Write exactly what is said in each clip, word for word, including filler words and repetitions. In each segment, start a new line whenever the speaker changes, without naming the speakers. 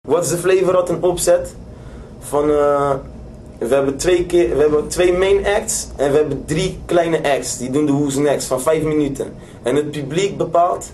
What's the Flavor had een opzet van, uh, we, hebben twee keer, we hebben twee main acts en we hebben drie kleine acts. Die doen de Who's Next van vijf minuten. En het publiek bepaalt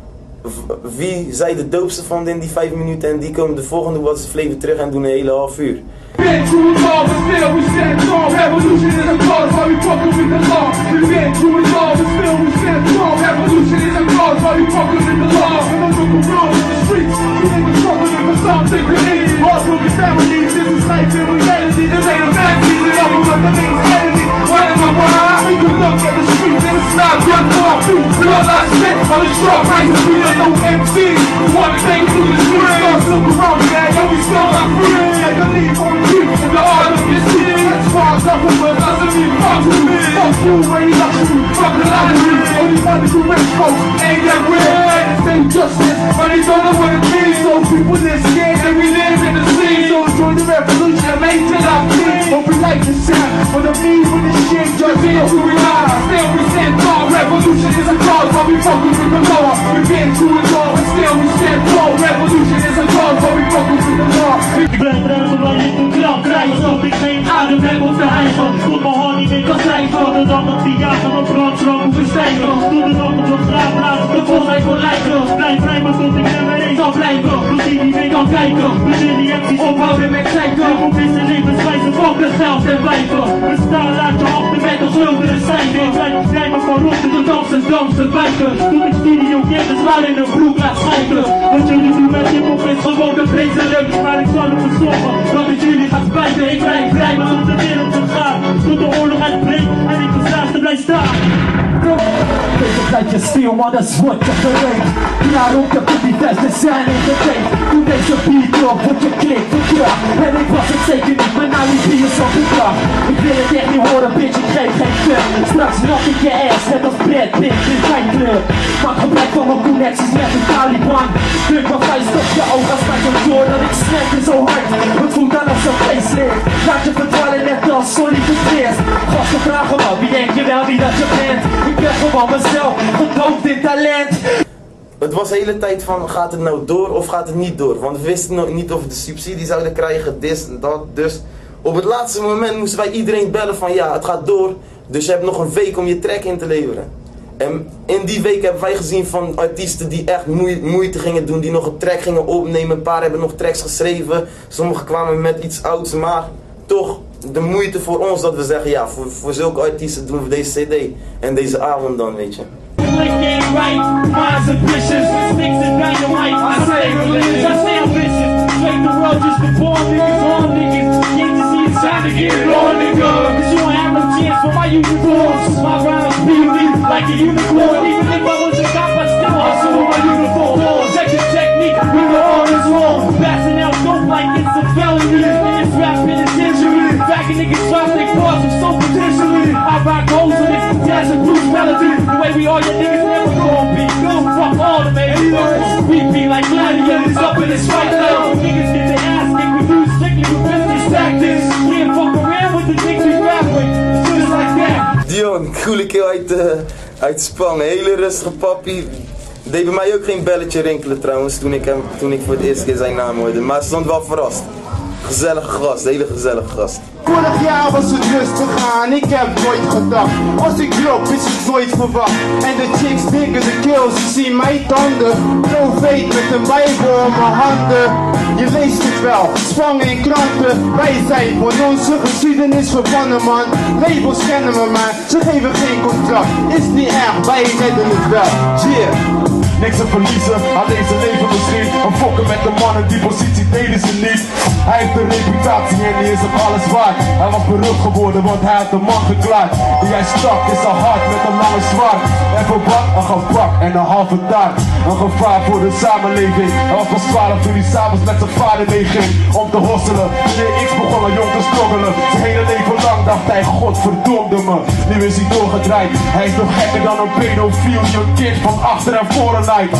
wie zij de doopste vonden in die vijf minuten en die komen de volgende What's the Flavor terug en doen een hele half uur.
Been through it all, but still we stand tall. Revolution is a cause, why we fucking with the law. We've been through it all, but still we stand tall. Revolution is a cause, why we fucking with the law. And I'm looking real in the streets, we niggas struggling for something we need. Hard looking families, this is life in reality. This ain't a fantasy, we know what the niggas enemy. What in the world? We can look at the streets and it's not just for feet. We all not shit on the strong prices, we are no M Cs. We wanna take through the streets, start to look around, man, yo, we still not free. Like a leave on the in the art of your city, that's far as I'm from, doesn't mean fuck with me. Fuck you, ain't luxury, fuck the lottery. Only one to rich folks, ain't that real. And it's ain't justice, but they don't know what it means. So people that scared that we live in the scene. So join the revolution and make it our peace. Hope we like the sound, but the mean with this shit, just feel who we are. Still we stand tall, revolution is a cause, but we fucking with the law. We've been through it all, but still we stand tall. Revolution is a cause, but we fucking with the law.
Ik ben er zolang ik een klap krijg, alsof ik geen adem heb om te hijgen. Tot mijn hand niet meer kan schrijven. Tot dan dat die jagen op brandstrook hoeven stijgen. Doe de nog op straat blazen, de volheid voor lijken. Blijf vrij maar tot ik nummer één zal blijven. Tot die niet meer kan kijken. We zullen die acties ophouden met zeiken. Op deze levenswijze van geld en wijven. We staan laat je achter met ons hulde en stijgen. Ik blijf schrijven van rotten de dansen, dansen, wijken. Toen ik studio kennis waar in de broek laat schijken. Wat jullie doen met je pop is gewoon de vreselijk. Maar ik zal het verzorgen dat het jullie gaat spijten. Ik blijf vrij maar op de wereld te gaan. Tot de oorlog uitbreekt en ik als laatste blijf staan.
Deze tijdje stil, maar dat is wat je gereed. Daarom heb ik die testen zijn in de week. Doe deze beat op, word je klik verkracht. En ik was het zeker niet, maar nou is hier zo gebracht. Ik wil het echt niet horen, bitch, ik geef geen kleur. Straks nog ik je ass, net als Brad Pitt in mijn kleur. Maak gebruik van mijn connecties met de Taliban. Druk mijn vuist op je ogen, als mij zo door dat ik snap je zo hard. Het voelt dan als een facelift. Laat je verdwalen net als Sonny Verkeers. Gasten vragen me, wie denk je wel wie dat je bent? Ik ben gewoon mezelf, gedoopt in talent.
Het was de hele tijd van, gaat het nou door of gaat het niet door? Want we wisten nog niet of we de subsidie zouden krijgen, dit en dat. Dus op het laatste moment moesten wij iedereen bellen van, ja, het gaat door. Dus je hebt nog een week om je track in te leveren. En in die week hebben wij gezien van artiesten die echt moeite gingen doen, die nog een track gingen opnemen. Een paar hebben nog tracks geschreven, sommigen kwamen met iets ouds, maar toch de moeite voor ons dat we zeggen, ja, voor, voor zulke artiesten doen we deze cd en deze album dan, weet je.
Like a unicorn, even if I was a cop, I still hustle with my uniform. Second technique, we were on his wall. Passing out dope like it's a felony. It's rap penitentiary. Back in niggas drop they bars, I'm so potentially. I rock holes with it, jazz and blues melody. The way we are, your niggas never gon' be. Go fuck all the man. We be like gladiators up in this fight now. Niggas get their ass kicked, we do strictly with business tactics. We ain't fuck around with the niggas we rap with. Just like that.
Dion, coole kill uit, uh, uit Spang, hele rustige papi. Deed bij mij ook geen belletje rinkelen trouwens toen ik, hem, toen ik voor het eerst keer zijn naam hoorde. Maar ze stond wel verrast. Gezellige gast, hele gezellige gast.
Vorig jaar was het rustig aan, ik heb nooit gedacht. Als ik drop is het nooit verwacht. En de chicks diggen de kills, ze zien mijn tanden. Profeet met een bijbel om mijn handen. Je leest het wel, Spang in kranten. Wij zijn van onze geschiedenis verbannen man. Labels kennen me maar, ze geven geen contract. Is niet erg, wij redden het wel. Yeah.
Niks te verliezen, alleen zijn leven misschien. Een fokken met de mannen, die positie deden ze niet. Hij heeft een reputatie en die is op alles waard. Hij was berucht geworden, want hij had de man geklaard. Die hij stak is al hard met een lange zwaard. En voor wat? Een gepak en een halve taart. Een gevaar voor de samenleving. Hij was pas twaalf toen hij s'avonds met zijn vader meeging om te hosselen. Meneer X begon al jong te stroggelen. Zijn hele leven lang dacht hij, godverdomde me. Nu is hij doorgedraaid. Hij is nog gekker dan een pedofiel. Je kind van achter en voor een lijkt.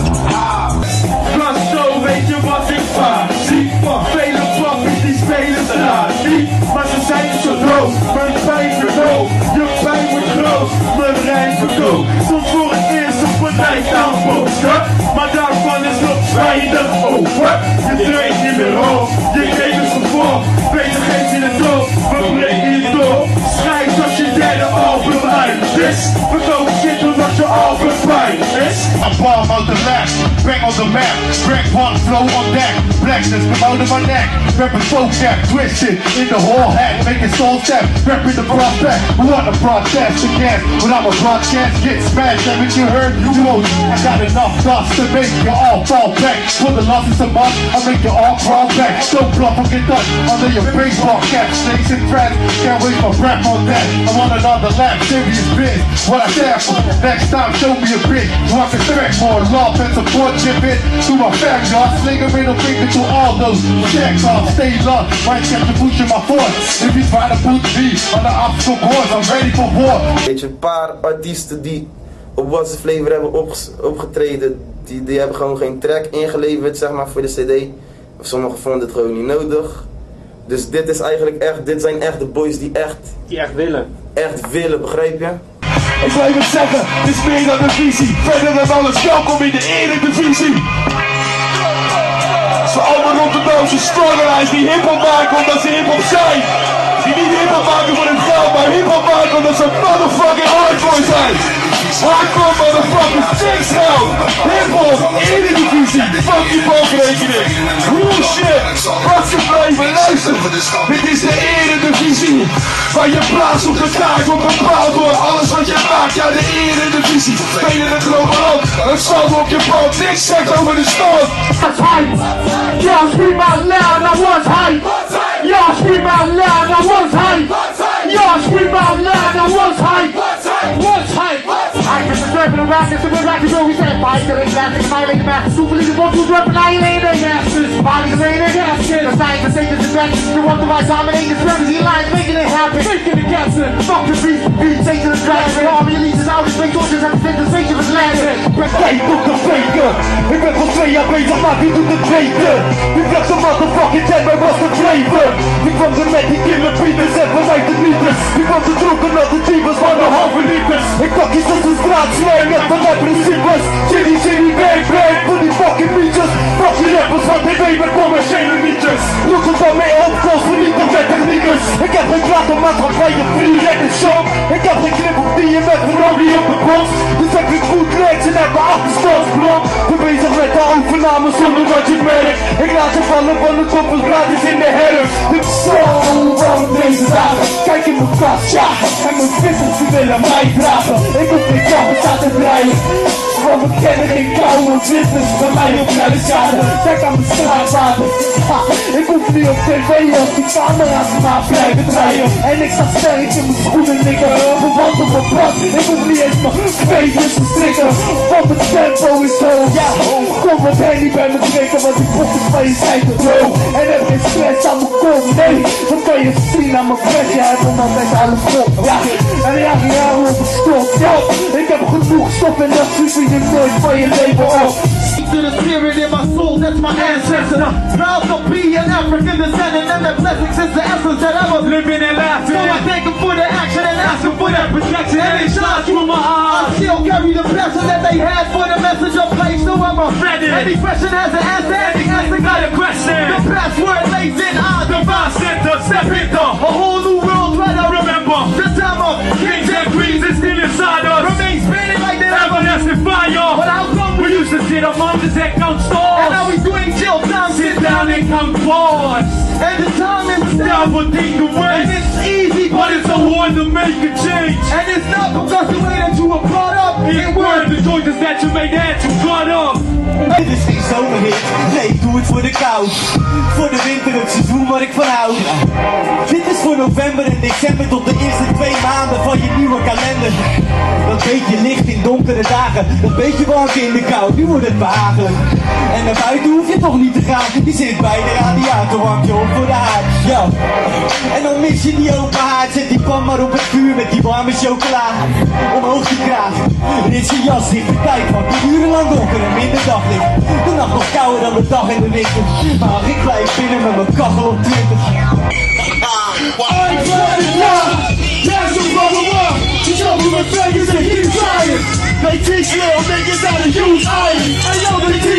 Plus zo weet je wat ik vaar. Zie van vele pappies die spelen
weinig. Oh what? Je treedt niet meer op. Je geeft het gevolg. Beter geeft je het op. We breken je door. Schrijf als je derde album uit is. We komen shit omdat je album fijn is.
I bomb out the left, bang on the map, break one flow on deck, blackness come out of my neck, reppin' folk check, twisted in the whole hat, making soul step, reppin' the prospect, we wanna protest again, but I'm a broadcast, get smashed, haven't you heard, you won't, I got enough dust to make you all fall back, for the losses a month, I make you all crawl back, don't bluff or get done, under your baseball cap, snakes and threats, can't waste my breath on that, I want another lap, serious biz, what I stand for, next time show me a bit, so I can expect more love and support, chip it to my family, I sling a middle finger to all those checks off, stay low, might get to push in my force, if you try to put me on the obstacle course, I'm ready for war.
Weet je, een paar artiesten die op What's the Flavor hebben opges opgetreden, die, die hebben gewoon geen track ingeleverd, zeg maar, voor de cd. Of sommigen vonden het gewoon niet nodig. Dus dit is eigenlijk echt, dit zijn echt de boys die echt,
Die echt willen.
echt willen, begrijp je?
Ik blijf het zeggen, het is meer dan een visie. Verder dan alles, welkom in de Eredivisie. Voor allemaal Rotterdamse strugglerijs die hiphop maken omdat ze hiphop zijn. Die niet hiphop maken voor hun geld, maar hiphop maken omdat ze motherfucking hardcore zijn. Hardcore motherfuckers, chicks geld. Hiphop, Eredivisie, fuck die bankrekening. Bullshit, wat ze blijven luisteren. Dit is de Eredivisie. Waar je plaats op de kaart wordt bepaald door alles wat je maakt. Ja, de Eredivisie. Spelen het global op. Het zal op je bal, niks zegt over de stand.
What's hype? Y'all scream out loud, now what's hype? Y'all scream out loud, now what's hype? Y'all scream out loud, now what's hype? What's hype? Hype is the serpent of rockets, the good rockets always say fight to the classic, violate the master, super leader, one, two, drop, annihilate the gases, body the rain, the gases, the science, the state, the distraction, the one to rise, dominate the strategy lines, making it happen, making it captain, fuck the beat, beat, take to the dragon, army releases out, space soldiers, represent the stage of his land.
Kijk op de faker, ik ben van twee jaar bezig, maar wie doet het beter? Wie vraagt zo'n motherfucking jet, maar was het flavor? Ik kwam er met die killer beaters en vanuit de liters. Ik kwam te dronken met de types van de halve liters. Ik pak iets als een straatslijner van mijn principes. Chili, chili, bang, bang, voor die fucking liedjes. Fuck die rappers, want ik weet met commerciële liedjes. Doe het van mij op, kost vernieten met techniekers. Ik heb geen klacht om maatschappij, je free record shop. Ik heb geen clip op die je met een Robbie op de box. Dus heb ik goed legs en heb mijn achterstandsblok. Ben bezig met de overname zonder dat je het merkt. Ik laat je vallen van de koppelsblad is in de herfst. Dit is zo van deze dagen. Kijk in mijn kast, ja. En mijn vissers die willen mij dragen. Ik hoef geen kappen staan te draaien. Want we kennen geen koude business bij mij op naar de schade. Kijk aan mijn straatwater. Ha, ik hoef niet op tv als die camera's maar blijven draaien. En ik sta sterk in mijn schoenen nikken. Verwant op mijn pad. Ik hoef niet eens mijn veters te strikken. Want het tempo is hoog. Ja, kom met Henny bij me drinken. Want die poppen van je zijn te droog. En heb geen stress aan mijn kop. Nee, dan kan je zien aan mijn vet. Je hebt hem altijd aan de kop. Ja, en ja, ja, op de stop. Ja, ik heb genoeg stof en dat super je nooit van je leven op.
To the spirit in my soul, that's my ancestor. Proud to be an African descendant, and the blessings is the essence that I was living and laughing. So I thank them for the action and ask them for that protection. And it shines through my eyes. I still carry the blessing that they had for the message of place. So I'm offended. Any question has an answer, any answer got a question. The password lays in our divine center. Step into a whole new world where I remember the time of kings and queens is still inside us. Remain spinning like that everlasting fire. But how come we used to sit among the and count stars? And now we doing chill time, sit down and count bars. And the time is now for take away. And it's easy, but it's so hard to make a change. And it's not because the way that you were brought up. It weren't the choices that you made that you got up.
Dit is geen zomerhit, nee ik doe het voor de kou. Voor de winter het seizoen waar ik van hou. Dit is voor november en december tot de eerste twee maanden van je nieuwe kalender. Dat beetje licht in donkere dagen, dat beetje warmte in de kou, nu wordt het behagelijk. En naar buiten hoef je toch niet te gaan, je zit bij de radiator, hangt je op voor de haard. Ja. En dan mis je die open haard, zet die pan maar op het vuur met die warme chocola. Omhoog die kraag, rit je jas dicht de tijd van urenlang donker en minder daglicht. De nacht nog kouder dan de dag in de winter, maar ik blijf binnen met mijn kachel op twintig.
They teach little niggas how to use iron. Hey yo, they teach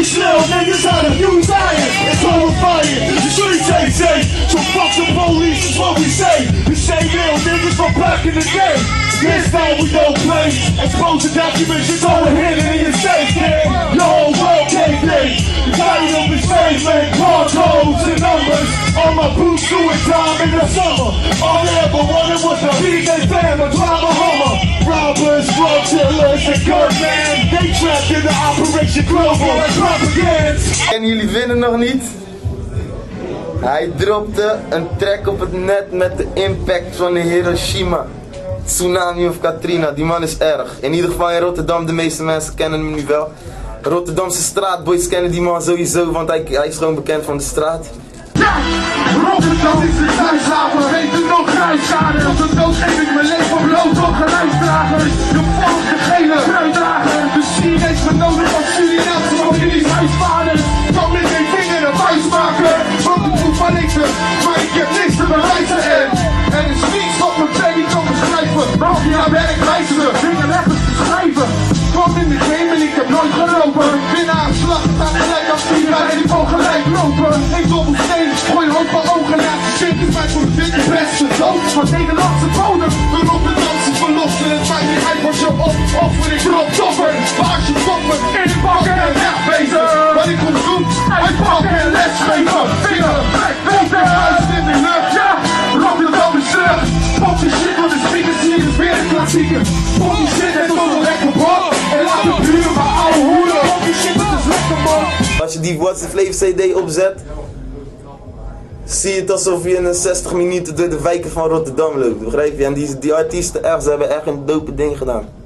slow, niggas how to use iron. It's all on fire. The streets ain't safe, so fuck the police is what we say. The same real niggas from back in the day. This time we don't play. Expose the documents, you go ahead and in your safe, man. Your whole world can't play. Tired of his face, man. Barcodes and numbers. All my boots doing time in the summer. All I ever wanted was a D J fan, a drive a Hummer. Robbers, drug dealers, and gun man. They trapped in the Operation Global and propaganda.
En jullie winnen nog niet. Hij dropte een track op het net met de impact van de Hiroshima, tsunami of Katrina. Die man is erg. In ieder geval in Rotterdam, de meeste mensen kennen hem nu wel. Rotterdamse straatboys kennen die man sowieso, want hij, hij is gewoon bekend van de straat.
Ja, Rotterdam is de thuishaven, weet u nog kruisschade. Tot de dood geef ik mijn leven op lood op geluidsdragers. De volgende gele kruiddrager. De Chinees genodigd van Surinaamse families huisvaders. Kan met geen vinger een vuist maken, want het moet van niks, maar ik heb niks te bewijzen. En er is niets wat mijn pen niet kan beschrijven. Mag je naar werk wijzen, dingen ergens te schrijven. Kwam in de game en ik heb nooit gelopen. Winnaar slag staat gelijk als Tina en ik wil gelijk lopen. Ik dobbel steen, gooi hoop van ogen naar de shit is mij voor de witte beste dood van Nederlandse bodem. De Rotterdamse verlossen, het maakt niet uit wat je op offer. Ik drop topper, waar je toppen in de bakken en wegwezen. Wat ik kom doen, uitpakken en lesgeven. Vinger, plek, beter, huis in de lucht. Ja, Rotterdam is terug. Pop die shit van de speakers, hier is weer een klassieker. Pop die shit en tot een lekker bord. En laat de buren maar ouwe hoeren. Pop die shit, dat is lekker man.
Als je die What's the Flavor C D opzet, zie je het alsof je in een zestig minuten door de wijken van Rotterdam loopt, begrijp je? En die, die artiesten echt, ze hebben echt een dope ding gedaan.